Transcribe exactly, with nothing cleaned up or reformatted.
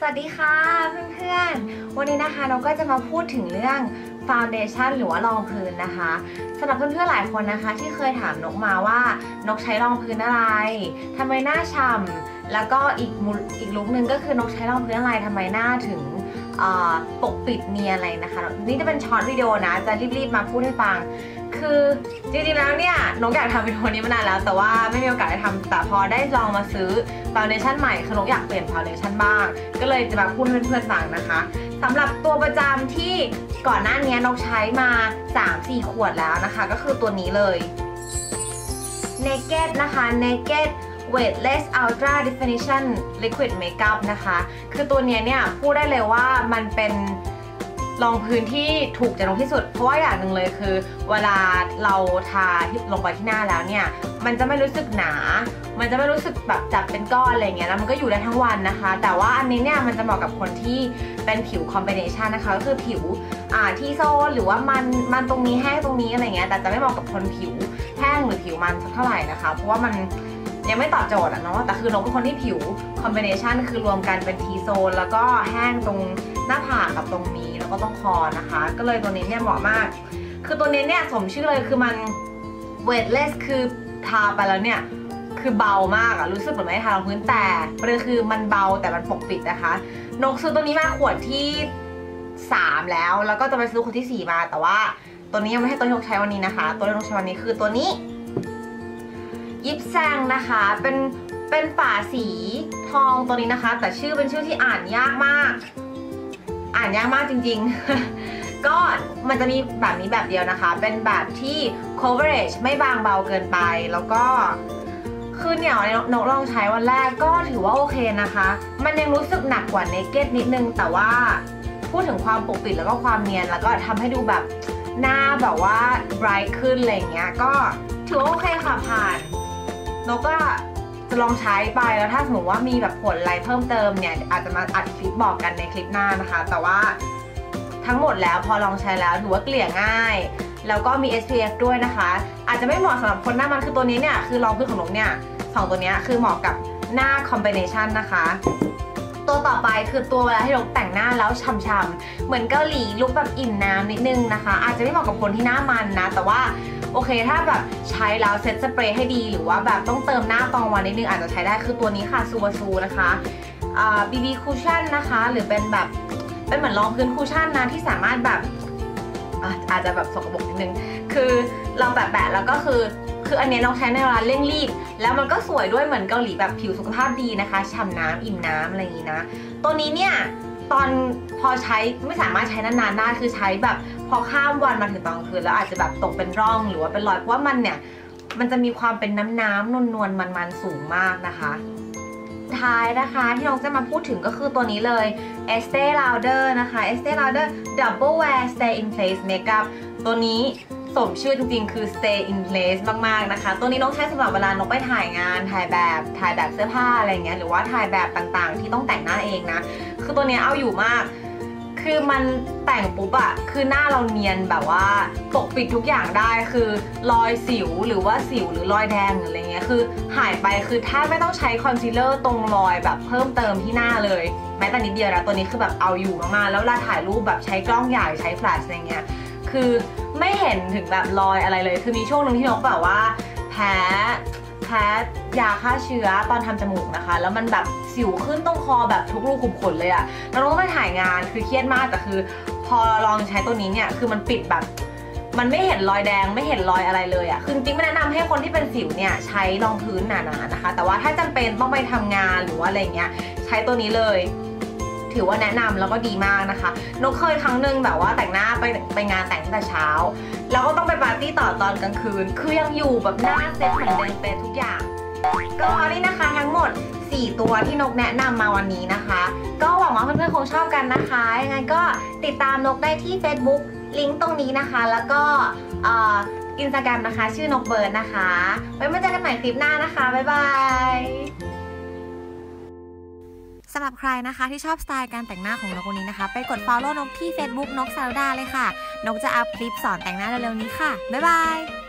วัสดีค่ะเพื่อนๆวันนี้นะคะเราก็จะมาพูดถึงเรื่องฟาวเดชั่นหรือว่ารองพื้นนะคะสำหรับเพื่อนๆหลายคนนะคะที่เคยถามนกมาว่านกใช้รองพื้นอะไรทำไมหน้าฉ่ำแล้วก็อีกอีกลุคนึงก็คือนกใช้รองพื้นอะไรทำไมหน้าถึงปกปิดเนียนอะไรนะคะนี่จะเป็นช็อตวิดีโอนะจะรีบๆมาพูดให้ฟังคือจริงๆแล้วเนี่ยนกอยากทำวิดีโอนี้มานานแล้วแต่ว่าไม่มีโอกาสได้ทำแต่พอได้ลองมาซื้อฟาวเดชั่นใหม่คือนกอยากเปลี่ยนฟาวเดชั่นบ้างก็เลยจะมาพูดให้เพื่อนๆฟังนะคะสำหรับตัวประจำที่ก่อนหน้านี้นกใช้มา สามสี่ ขวดแล้วนะคะก็คือตัวนี้เลย Naked นะคะ Naked Weightless Ultra Definition Liquid Makeup นะคะคือตัวนี้เนี่ยพูดได้เลยว่ามันเป็นรองพื้นที่ถูกใจนกที่สุดเพราะว่าอย่างหนึ่งเลยคือเวลาเราทาลงไปที่หน้าแล้วเนี่ยมันจะไม่รู้สึกหนามันจะไม่รู้สึกแบบจับเป็นก้อนอะไรเงี้ยแล้วมันก็อยู่ได้ทั้งวันนะคะแต่ว่าอันนี้เนี่ยมันจะเหมาะกับคนที่เป็นผิวคอมบิเนชันนะคะก็คือผิวอ่าที่โซนหรือว่ามันมันตรงนี้แห้งตรงนี้อะไรเงี้ยแต่จะไม่เหมาะกับคนผิวแห้งหรือผิวมันสักเท่าไหร่นะคะเพราะว่ามันยังไม่ตอบโจทย์อะเนาะแต่คือนกเป็นคนที่ผิวคอมบิเนชันคือรวมกันเป็นทีโซนแล้วก็แห้งตรงหน้าผากกับตรงนี้แล้วก็ตรงคอนะคะก็เลยตัวนี้เนี่ยเหมาะมากคือตัวนี้เนี่ยสมชื่อเลยคือมัน weightless คือทาไปแล้วเนี่ยคือเบามากอะรู้สึกเหมือนไม่ทารองพื้นแต่ประเด็นคือมันเบาแต่มันปกปิดนะคะนกซื้อตัวนี้มาขวดที่สามแล้วแล้วก็จะไปซื้อขวดที่สี่มาแต่ว่าตัวนี้ยังไม่ให้ตัวนกใช้วันนี้นะคะตัวที่นกใช้วันนี้คือตัวนี้ยิปแซงนะคะเป็นเป็นฝาสีทองตัวนี้นะคะแต่ชื่อเป็นชื่อที่อ่านยากมากอ่านยากมากจริงๆก็มันจะมีแบบนี้แบบเดียวนะคะเป็นแบบที่ coverage ไม่บางเบาเกินไปแล้วก็คือเหนียวนกลองใช้วันแรกก็ถือว่าโอเคนะคะมันยังรู้สึกหนักกว่า Naked นิดนึงแต่ว่าพูดถึงความปกปิดแล้วก็ความเนียนแล้วก็ทำให้ดูแบบหน้าแบบว่า bright ขึ้นอะไรเงี้ยก็ถือว่าโอเคค่ะผ่านนกก็จะลองใช้ไปแล้วถ้าสมมติว่ามีแบบผลอะไรเพิ่มเติมเนี่ยอาจจะมาอัดคลิปบอกกันในคลิปหน้านะคะแต่ว่าทั้งหมดแล้วพอลองใช้แล้วถือว่าเกลี่ยง่ายแล้วก็มี เอส พี เอฟ ด้วยนะคะอาจจะไม่เหมาะสำหรับคนหน้ามันคือตัวนี้เนี่ยคือรองพื้นของนกเนี่ยสองตัวนี้คือเหมาะกับหน้าคอมบิเนชันนะคะตัวต่อไปคือตัวเวลาที่นกแต่งหน้าแล้วช่ำๆเหมือนเกาหลีลุคแบบอิ่มน้ำนิดนึงนะคะอาจจะไม่เหมาะกับคนที่หน้ามันนะแต่ว่าโอเคถ้าแบบใช้แล้วเซ็ตสเปรย์ให้ดีหรือว่าแบบต้องเติมหน้าตอนวันนิดนึงอาจจะใช้ได้คือตัวนี้ค่ะซูบาซูนะคะอ่า บี บี คูชั่นนะคะหรือเป็นแบบเป็นเหมือนรองพื้นคูชั่นนะที่สามารถแบบอาจจะแบบสกปรกนิดนึงคือเราแปะๆแล้วก็คือคืออันนี้น้องใช้ในเวลาเร่งรีบแล้วมันก็สวยด้วยเหมือนเกาหลีแบบผิวสุขภาพดีนะคะฉ่ำน้ำอิ่มน้ำอะไรอย่างนี้นะตัวนี้เนี่ยตอนพอใช้ไม่สามารถใช้นานๆได้คือใช้แบบพอข้ามวันมาถึงตอนกลางคืนแล้วอาจจะแบบตกเป็นร่องหรือว่าเป็นรอยเพราะว่ามันเนี่ยมันจะมีความเป็นน้ำน้ำนวลๆมันๆสูงมากนะคะท้ายนะคะที่น้องจะมาพูดถึงก็คือตัวนี้เลย Estee Lauder นะคะ Estee Lauder Double Wear Stay in Place Makeup ตัวนี้สมชื่อจริงๆคือ stay in place มากๆนะคะตัวนี้น้องใช้สำหรับเวลานกไปถ่ายงานถ่ายแบบถ่ายแบบเสื้อผ้าอะไรเงี้ยหรือว่าถ่ายแบบต่างๆที่ต้องแต่งหน้าเองนะคือตัวนี้เอาอยู่มากคือมันแต่งปุ๊บอะคือหน้าเราเนียนแบบว่าปกปิดทุกอย่างได้คือรอยสิวหรือว่าสิวหรือรอยแดงหรืออะไรเงี้ยคือหายไปคือถ้าไม่ต้องใช้คอนซีลเลอร์ตรงรอยแบบเพิ่มเติมที่หน้าเลยแม้แต่นิดเดียวนะตัวนี้คือแบบเอาอยู่มากๆแล้วเวลาถ่ายรูปแบบใช้กล้องใหญ่ใช้แฟลชอะไรเงี้ยคือไม่เห็นถึงแบบรอยอะไรเลยคือมีช่วงหนึ่งที่นกแบบว่าแพ้แพ้ยาฆ่าเชื้อตอนทำจมูกนะคะแล้วมันแบบสิวขึ้นตรงคอแบบทุกรูขุมขนเลยอะแล้วนกก็ไปถ่ายงานคือเครียดมากแต่คือพอลองใช้ตัวนี้เนี่ยคือมันปิดแบบมันไม่เห็นรอยแดงไม่เห็นรอยอะไรเลยอะคือจริงไม่แนะนำให้คนที่เป็นสิวเนี่ยใช้รองพื้นหนาๆนะคะแต่ว่าถ้าจำเป็นต้องไปทำงานหรือว่าอะไรเงี้ยใช้ตัวนี้เลยถือว่าแนะนำแล้วก็ดีมากนะคะนกเคยครั้งหนึ่งแบบว่าแต่งหน้าไปไปงานแต่งตั้งแต่เช้าแล้วก็ต้องไปปาร์ตี้ต่อตอนกลางคืนคือยังอยู่แบบหน้าเซ็ตเหมือนเดิมเป๊ะทุกอย่างก็นี่นะคะทั้งหมดสี่ตัวที่นกแนะนำมาวันนี้นะคะก็หวังว่าเพื่อนๆคงชอบกันนะคะยังไงก็ติดตามนกได้ที่ Facebook ลิงก์ตรงนี้นะคะแล้วก็อินสตาแกรมนะคะชื่อนกเบิร์ดนะคะไว้มาเจอกันใหม่คลิปหน้านะคะบ๊ายบายสำหรับใครนะคะที่ชอบสไตล์การแต่งหน้าของนกวันนี้นะคะไปกด follow นกที่ Facebook นกซาลดาเลยค่ะนกจะอัพคลิปสอนแต่งหน้าเร็วๆนี้ค่ะบ๊ายบาย